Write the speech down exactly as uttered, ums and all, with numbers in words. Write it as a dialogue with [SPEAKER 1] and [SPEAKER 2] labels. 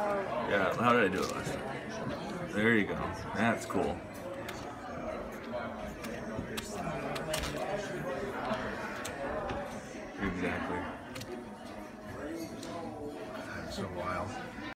[SPEAKER 1] Yeah, how did I do it last time? There you go. That's cool. Exactly.
[SPEAKER 2] That's so wild.